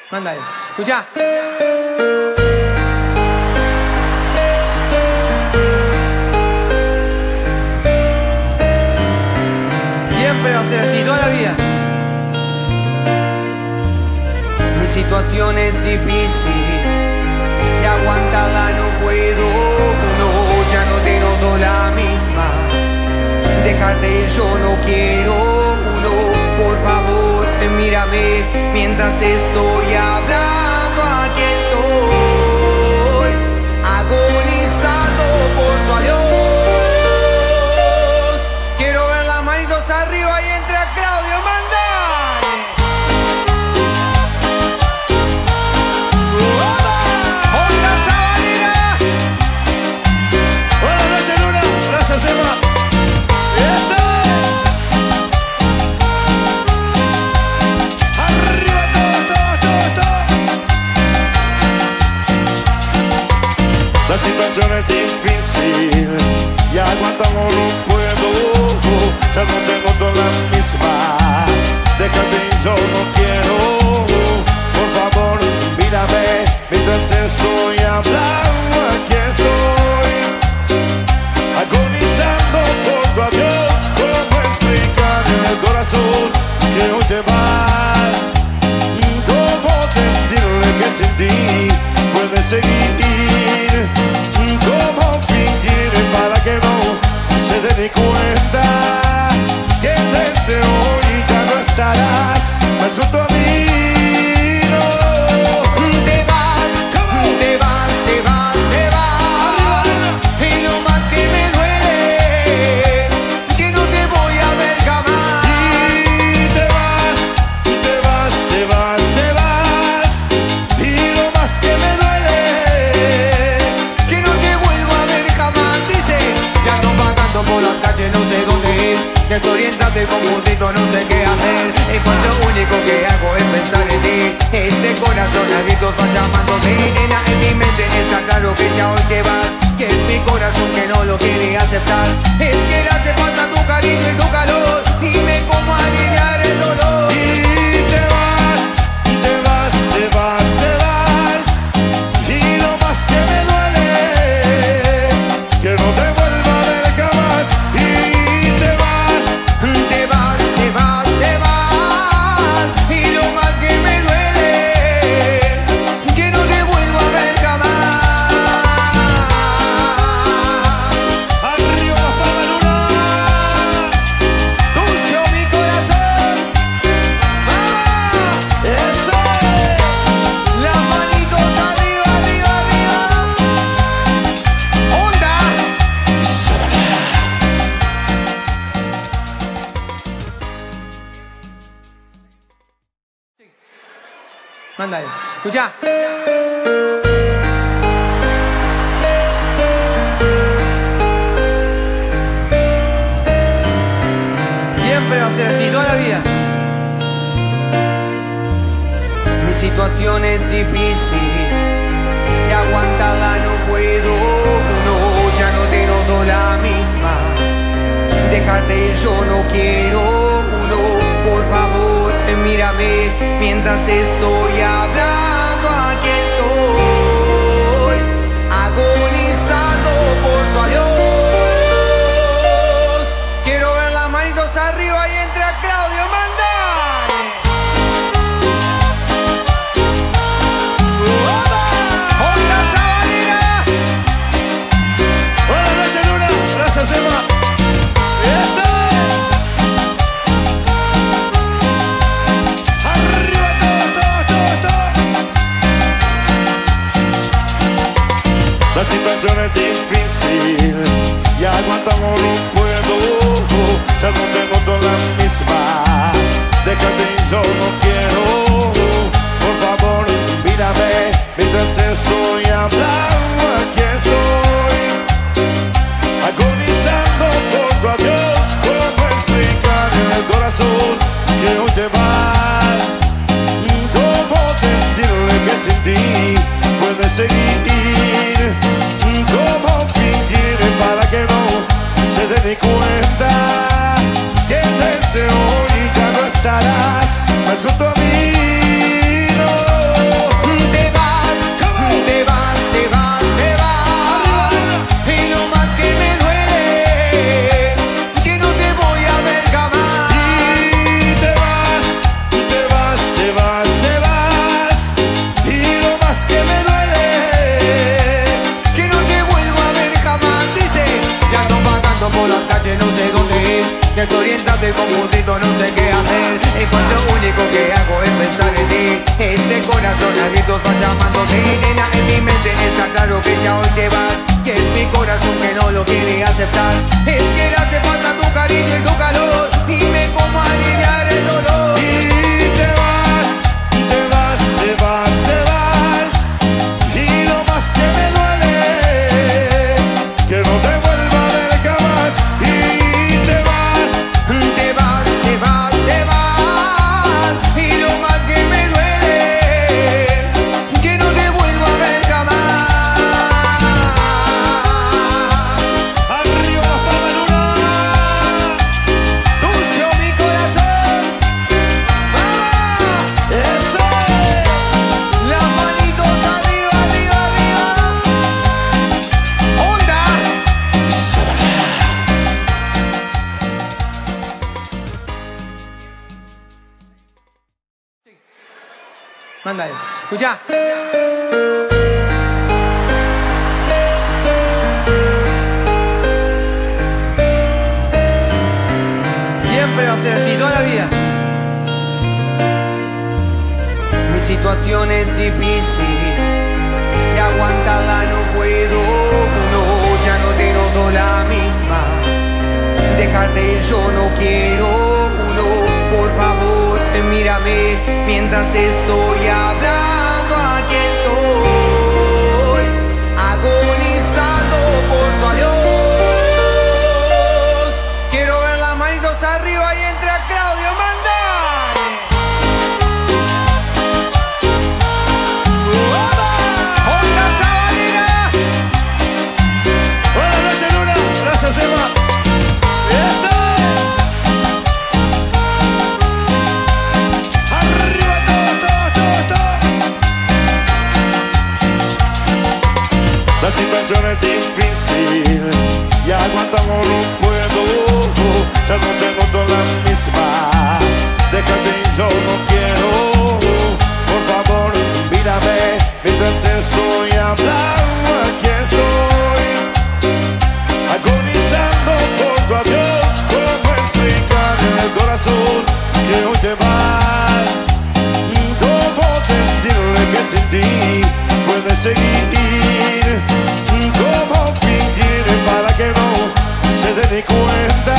Mándale. Escuchá. Siempre va a ser así, toda la vida. Mi situación es difícil y aguantarla no puedo. No, ya no te noto la misma. Déjate ir, yo no quiero. No, por favor, mírame mientras estoy hablando. Aquí estoy, agonizando por tu adiós. Quiero ver las manitos arriba y entra Claudio, mandale. ¡Onda Sabanera! Buenas noches, Luna. Gracias, Emma. ¡Eso! ¡Arriba todo! La situación es difícil y aguantamos no puedo. Ya no te noto la misma. Déjate ir, yo no quiero. Por favor, mírame mientras te estoy hablando. Aquí estoy, agonizando por tu adiós. ¿Cómo explicar en el corazón que hoy te vas? ¿Cómo decirle que sin ti puedes seguir? ¿Cómo fingir para que no se dé ni cuenta que desde hoy ya no estarás más junto a mí? No. Te vas, te vas, te vas, te vas. Y lo más que me duele, que no te voy a ver jamás. Y te vas, te vas, te vas, te vas. Y lo más que me duele, Que no te vuelvo a ver jamás. Dice, ya ando vagando por las calles, no sé dónde ir. Desorientado y confundido, no sé qué hacer. Y pues lo único que hago es pensar en ti. Este corazón a gritos va llamándome. Nena, en mi mente está claro que ya hoy te vas. Que es mi corazón que no lo quiere aceptar. Es que le hace falta tu cariño y tu calor. Dime cómo aliviar el dolor. y te vas, te vas, te vas, te vas. Y lo más que me duele, que no te vuelva a ver jamás. Y te vas, Te vas, te vas, te vas. Y lo más que me duele, que no te vuelvo a ver jamás. arriba la Luna. Tuyo mi corazón. ¡Vamos! Eso. Las manitos arriba, arriba, arriba. ¡Onda! Mándale. Escuchá. Siempre va a ser así, toda la vida. Mi situación es difícil y aguantarla no puedo. No, ya no te noto la misma. Déjate ir, yo no quiero. No, por favor, mírame mientras estoy hablando. Aquí estoy, agonizando por tu adiós. Quiero ver las manitos arriba y entra Claudio, mandale. ¡Onda Sabanera! Buenas noches, Luna. Gracias, Emma. Eso. Arriba todo. desorientado y confundido, no sé qué hacer. Y pues lo único que hago es pensar en ti. Este corazón a gritos va llamándote. Nena, en mi mente está claro que ya hoy te vas. Que es mi corazón que no lo quiere aceptar. Es que le hace falta tu cariño y tu calor. Dime cómo aliviar el dolor. Y te vas, te vas, te vas, te vas. Y lo más que me duele, que no te vuelva a ver jamás. Y te vas, Te vas, te vas, te vas. Y lo más que me duele, que no te vuelvo a ver jamás. arriba las palmas en una. Tuyo mi corazón. ¡Vamos! Eso es. Las manitos arriba, arriba, arriba. ¡Onda! Mándale. Escucha. Siempre va a ser así, toda la vida. Mi situación es difícil y aguantarla no puedo. No, ya no te noto la misma. Dejarte yo no quiero. No, por favor, mírame mientras estoy hablando. Aquí estoy agonizando por tu adiós. Quiero ver las manitos arriba y entre a Claudio Mandare. ¡Onda Sabanera! Buenas noches, Luna. Gracias, Emma. Eso es. Arriba todo, todo, todo, todo. La situación es difícil y aguantamos no puedo. Ya no te noto la misma. Déjate y yo no quiero. Por favor, mírame mientras te estoy hablando. Aquí estoy agonizando por tu adiós. ¿Cómo explicar en el corazón que hoy te vas? ¿Cómo decirle que sin ti puedes seguir? ¿Cómo fingir para que no se dé ni cuenta?